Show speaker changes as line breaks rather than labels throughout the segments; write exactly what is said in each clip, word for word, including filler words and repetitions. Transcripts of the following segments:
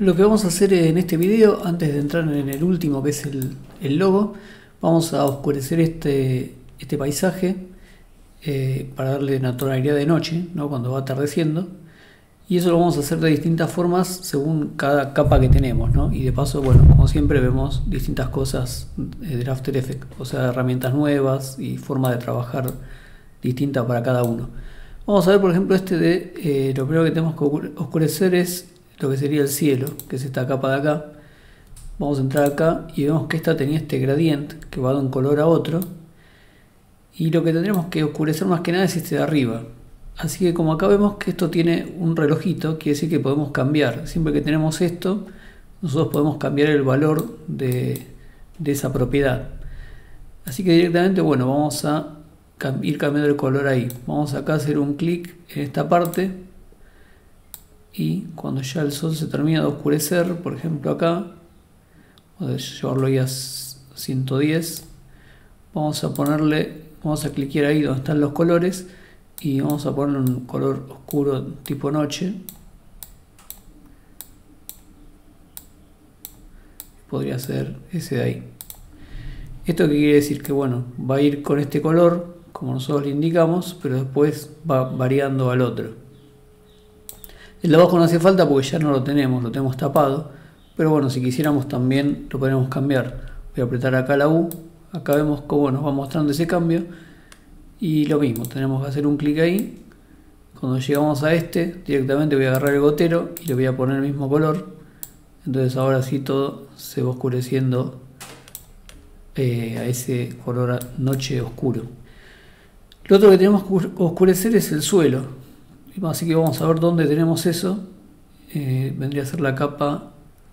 Lo que vamos a hacer en este video, antes de entrar en el último que es el, el logo, vamos a oscurecer este, este paisaje eh, para darle una tonalidad de noche, ¿no? Cuando va atardeciendo. Y eso lo vamos a hacer de distintas formas según cada capa que tenemos, ¿no? Y de paso, bueno, como siempre vemos distintas cosas del After Effects, o sea, herramientas nuevas y forma de trabajar distinta para cada uno. Vamos a ver, por ejemplo, este de eh, lo primero que tenemos que oscurecer es lo que sería el cielo, que es esta capa de acá. Vamos a entrar acá y vemos que esta tenía este gradiente que va de un color a otro, y lo que tendremos que oscurecer más que nada es este de arriba. Así que como acá vemos que esto tiene un relojito, quiere decir que podemos cambiar. Siempre que tenemos esto, nosotros podemos cambiar el valor de, de esa propiedad. Así que directamente, bueno, vamos a ir cambiando el color ahí. Vamos acá a hacer un clic en esta parte, y cuando ya el sol se termina de oscurecer, por ejemplo acá, vamos a llevarlo ahí a ciento diez, vamos a ponerle, vamos a cliquear ahí donde están los colores, y vamos a ponerle un color oscuro tipo noche. Podría ser ese de ahí. ¿Esto qué quiere decir? Que bueno, va a ir con este color como nosotros le indicamos, pero después va variando al otro. El de abajo no hace falta porque ya no lo tenemos, lo tenemos tapado, pero bueno, si quisiéramos también lo podemos cambiar. Voy a apretar acá la U, acá vemos cómo nos va mostrando ese cambio. Y lo mismo, tenemos que hacer un clic ahí. Cuando llegamos a este, directamente voy a agarrar el gotero y le voy a poner el mismo color. Entonces ahora sí todo se va oscureciendo eh, a ese color noche oscuro. Lo otro que tenemos que oscurecer es el suelo. Así que vamos a ver dónde tenemos eso. Eh, vendría a ser la capa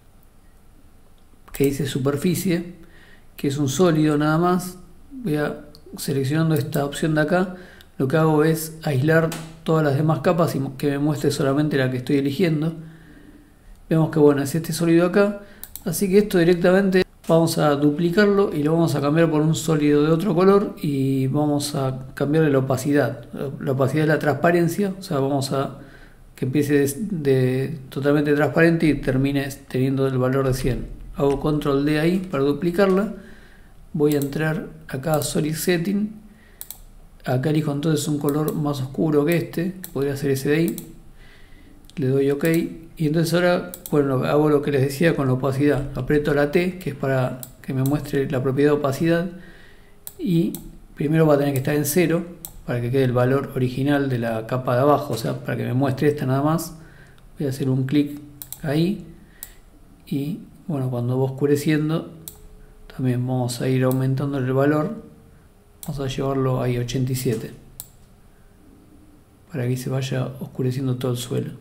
que dice superficie, que es un sólido nada más. Voy a seleccionando esta opción de acá, lo que hago es aislar todas las demás capas y que me muestre solamente la que estoy eligiendo. Vemos que bueno, es este sólido acá, así que esto directamente vamos a duplicarlo y lo vamos a cambiar por un sólido de otro color, y vamos a cambiarle la opacidad. La opacidad es la transparencia, o sea, vamos a que empiece de, de totalmente transparente y termine teniendo el valor de cien. Hago control D ahí para duplicarla. Voy a entrar acá a Solid Setting. Acá elijo entonces un color más oscuro que este, podría ser ese de ahí. Le doy OK. Y entonces ahora, bueno, hago lo que les decía con la opacidad. Aprieto la T, que es para que me muestre la propiedad de opacidad. Y primero va a tener que estar en cero, para que quede el valor original de la capa de abajo. O sea, para que me muestre esta nada más. Voy a hacer un clic ahí. Y bueno, cuando va oscureciendo, también vamos a ir aumentando el valor. Vamos a llevarlo ahí a ochenta y siete, para que se vaya oscureciendo todo el suelo.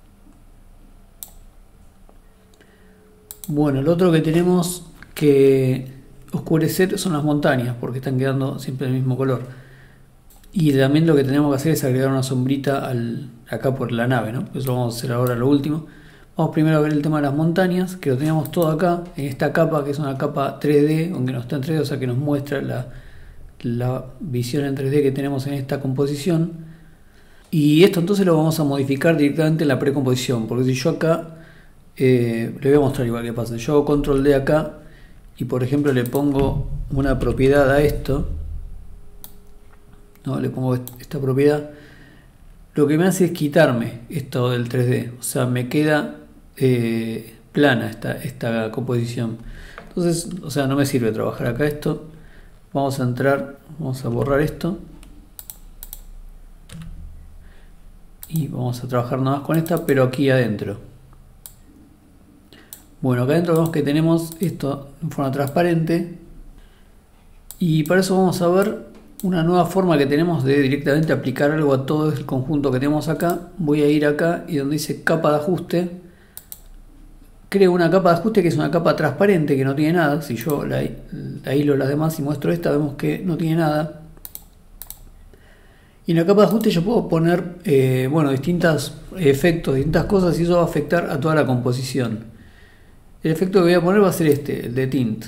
Bueno, lo otro que tenemos que oscurecer son las montañas, porque están quedando siempre del mismo color. Y también lo que tenemos que hacer es agregar una sombrita al, acá por la nave, ¿no? Eso lo vamos a hacer ahora lo último. Vamos primero a ver el tema de las montañas, que lo teníamos todo acá, en esta capa, que es una capa tres D, aunque no está en tres D, o sea que nos muestra la, la visión en tres D que tenemos en esta composición. Y esto entonces lo vamos a modificar directamente en la precomposición, porque si yo acá, eh, le voy a mostrar igual que pasa, yo hago control D acá, y por ejemplo le pongo una propiedad a esto, no, le pongo esta propiedad, lo que me hace es quitarme esto del tres D, o sea, me queda eh, plana esta, esta composición. Entonces, o sea, no me sirve trabajar acá esto. Vamos a entrar, vamos a borrar esto. Y vamos a trabajar nada más con esta, pero aquí adentro. Bueno, acá adentro vemos que tenemos esto en forma transparente. Y para eso vamos a ver una nueva forma que tenemos de directamente aplicar algo a todo el conjunto que tenemos acá. Voy a ir acá y donde dice capa de ajuste, creo una capa de ajuste que es una capa transparente que no tiene nada. Si yo la, la hilo las demás y muestro esta, vemos que no tiene nada. Y en la capa de ajuste yo puedo poner eh, bueno, distintos efectos, distintas cosas, y eso va a afectar a toda la composición. El efecto que voy a poner va a ser este, el de tint.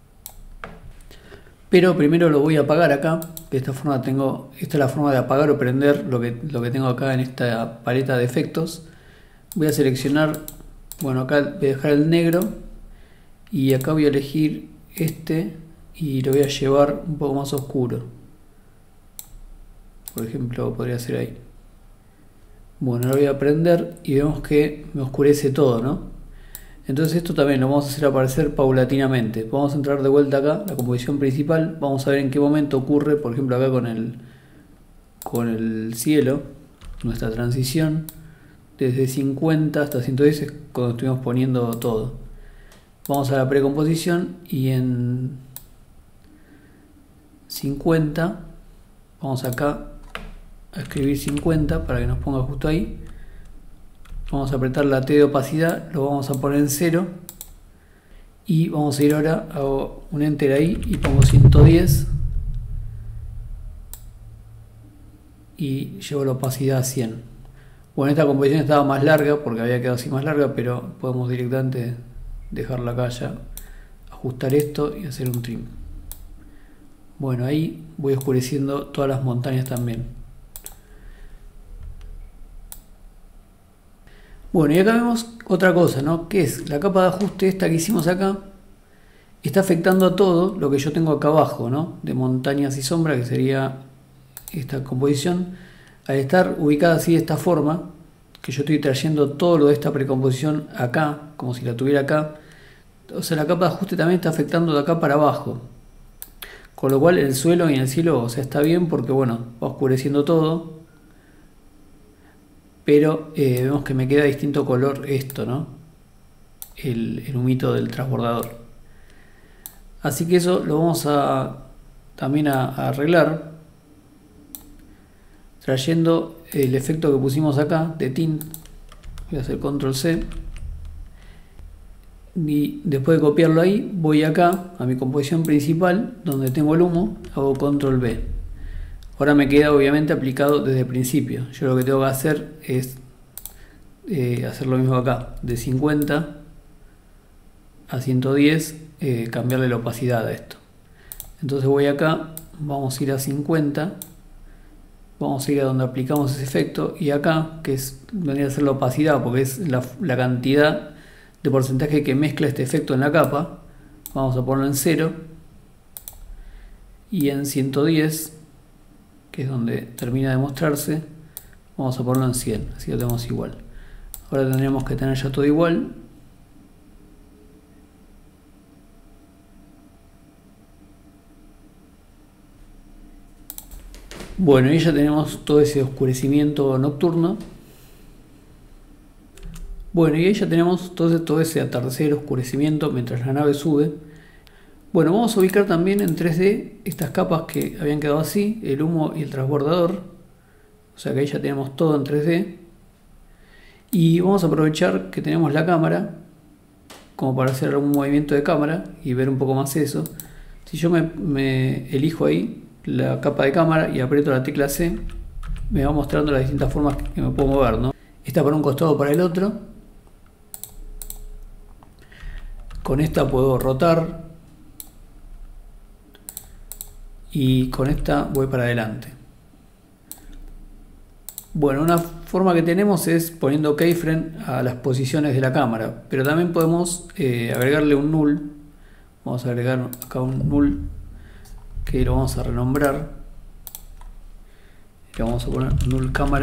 Pero primero lo voy a apagar acá. De esta forma tengo, esta es la forma de apagar o prender lo que, lo que tengo acá en esta paleta de efectos. Voy a seleccionar Bueno, acá voy a dejar el negro y acá voy a elegir este y lo voy a llevar un poco más oscuro. Por ejemplo, podría ser ahí. Bueno, lo voy a prender y vemos que me oscurece todo, ¿no? Entonces esto también lo vamos a hacer aparecer paulatinamente. Vamos a entrar de vuelta acá, la composición principal. Vamos a ver en qué momento ocurre, por ejemplo acá con el, con el cielo, nuestra transición. Desde cincuenta hasta ciento diez es cuando estuvimos poniendo todo. Vamos a la precomposición y en cincuenta, vamos acá a escribir cincuenta para que nos ponga justo ahí. Vamos a apretar la T de opacidad, lo vamos a poner en cero y vamos a ir ahora, hago un enter ahí y pongo ciento diez y llevo la opacidad a cien. Bueno, esta composición estaba más larga porque había quedado así más larga, pero podemos directamente dejarla acá ya, ajustar esto y hacer un trim. Bueno, ahí voy oscureciendo todas las montañas también. Bueno, y acá vemos otra cosa, ¿no? Que es la capa de ajuste esta que hicimos acá, está afectando a todo lo que yo tengo acá abajo, ¿no? De montañas y sombra, que sería esta composición. Al estar ubicada así de esta forma, que yo estoy trayendo todo lo de esta precomposición acá, como si la tuviera acá, o sea, la capa de ajuste también está afectando de acá para abajo. Con lo cual el suelo y el cielo, o sea, está bien porque, bueno, va oscureciendo todo. Pero eh, vemos que me queda distinto color esto, ¿no? El, el humito del transbordador. Así que eso lo vamos a también a, a arreglar trayendo el efecto que pusimos acá de tint. Voy a hacer control C y después de copiarlo ahí voy acá a mi composición principal donde tengo el humo, hago control B. Ahora me queda obviamente aplicado desde el principio. Yo lo que tengo que hacer es eh, hacer lo mismo acá, de cincuenta a ciento diez, eh, cambiarle la opacidad a esto. Entonces voy acá, vamos a ir a cincuenta, vamos a ir a donde aplicamos ese efecto y acá, que es, vendría a ser la opacidad porque es la, la cantidad de porcentaje que mezcla este efecto en la capa, vamos a ponerlo en cero y en ciento diez, que es donde termina de mostrarse, vamos a ponerlo en cien, así lo tenemos igual. Ahora tendríamos que tener ya todo igual. Bueno, y ya tenemos todo ese oscurecimiento nocturno. Bueno, y ahí ya tenemos todo ese, todo ese atardecer, oscurecimiento mientras la nave sube. Bueno, vamos a ubicar también en tres D estas capas que habían quedado así, el humo y el transbordador. O sea que ahí ya tenemos todo en tres D. Y vamos a aprovechar que tenemos la cámara como para hacer algún movimiento de cámara y ver un poco más eso. Si yo me, me elijo ahí la capa de cámara y aprieto la tecla C, me va mostrando las distintas formas que me puedo mover, ¿no? Esta para un costado, para el otro. Con esta puedo rotar y con esta voy para adelante. Bueno, una forma que tenemos es poniendo keyframe a las posiciones de la cámara, pero también podemos eh, agregarle un null. Vamos a agregar acá un null que lo vamos a renombrar. Le vamos a poner null cámara.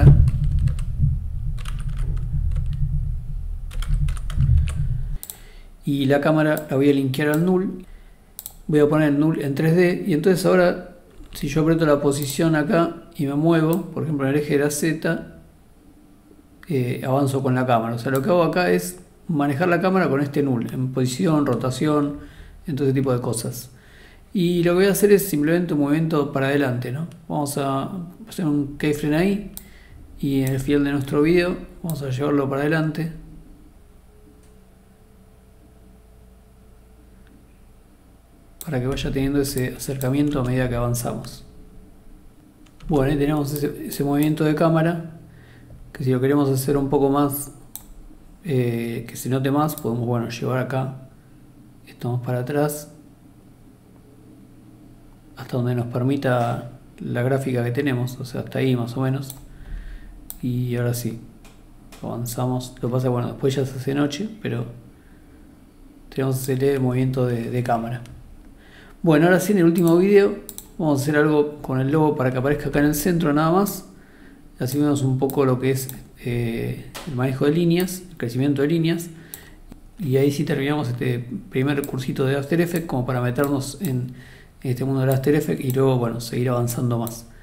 Y la cámara la voy a linkear al null. Voy a poner el null en tres D y entonces ahora si yo aprieto la posición acá y me muevo, por ejemplo en el eje de la Z, eh, avanzo con la cámara. O sea, lo que hago acá es manejar la cámara con este null, en posición, rotación, en todo ese tipo de cosas. Y lo que voy a hacer es simplemente un movimiento para adelante, ¿no? Vamos a hacer un keyframe ahí y en el final de nuestro video vamos a llevarlo para adelante. Para que vaya teniendo ese acercamiento a medida que avanzamos. Bueno, ahí tenemos ese, ese movimiento de cámara, que si lo queremos hacer un poco más, eh, que se note más, podemos, bueno, llevar acá, estamos para atrás, hasta donde nos permita la gráfica que tenemos, o sea, hasta ahí más o menos. Y ahora sí, avanzamos. Lo que pasa es que bueno, después ya se hace noche, pero tenemos ese leve movimiento de, de cámara. Bueno, ahora sí, en el último video vamos a hacer algo con el logo para que aparezca acá en el centro nada más. Así vemos un poco lo que es eh, el manejo de líneas, el crecimiento de líneas. Y ahí sí terminamos este primer cursito de After Effects como para meternos en este mundo del After Effects y luego bueno, seguir avanzando más.